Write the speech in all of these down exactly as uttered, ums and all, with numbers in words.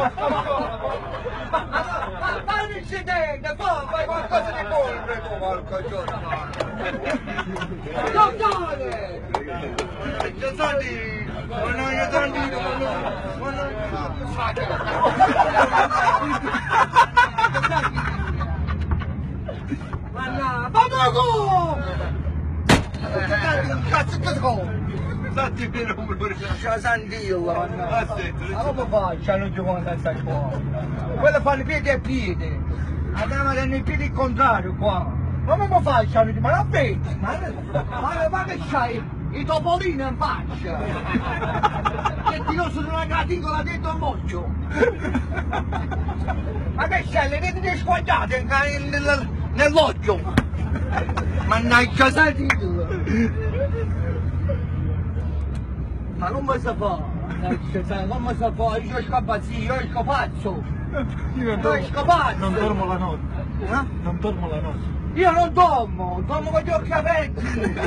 Ma un incidente, fai qualcosa di colpe tu qualche giorno. Dottore! Che soldi? Ma non gli soldi, ma non ma no, vamo! Cazzo che so? Senti il numero, c'è Sandilla, ma come fai? C'hanno giocano senza qua. Quello fanno piedi e piedi. Andiamo a tenere i piedi il contrario qua. Ma come fai? C'hanno ma non vedi? Ma, ma, ma che c'hai? I topolini in faccia! Che ti rosso di una graticola dentro il moccio! Ma che c'è? Le reti squagliate nell'occhio! Mannaggia Sandilla! Ma non mi sa fare, non mi sa fare, io esco pazzio, io esco pazzo! Io non esco pazzo! Non dormo la notte. Eh? Non dormo la notte. Io non dormo, dormo con gli occhi aperti!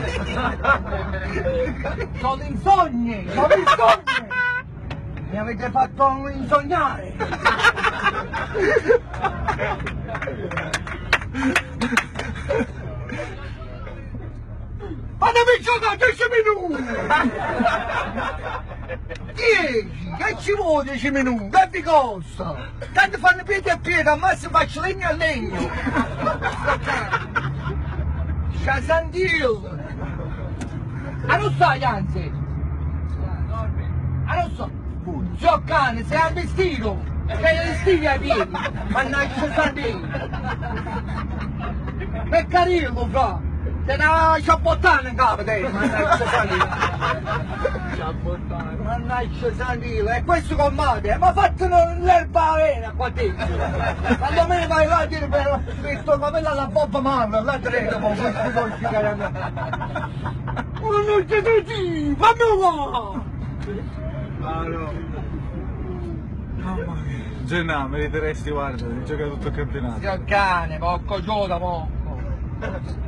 Sono insonni, sono insonni! Mi avete fatto insognare! Fatemi giocare dieci minuti! dieci! Che ci vuole dieci minuti? Che vi costa? Tanto fanno piedi a piedi, al massimo faccio legno a legno! C'è Sandil! Ah non sai anzi! Ah non so! Giocane, sei al vestito! Sei al vestito ai piedi! Mannaggia Sandil! È carino fra! Te ne sciabottano in capo te! Mannaggia Sandil! Sciabottano! Mannaggia Sandil! E questo con mate! Ma fatelo l'erba avena qua dentro! Quando me ne vai là a dire per questo come la Bob Marley, la trena con questi dolci caramelle! Ma non ti dici! Fammi va! Claro. Mamma mia. Gennà, meriteresti, guarda, di giocare tutto il campionato. Sia il cane, porco gioca, porco!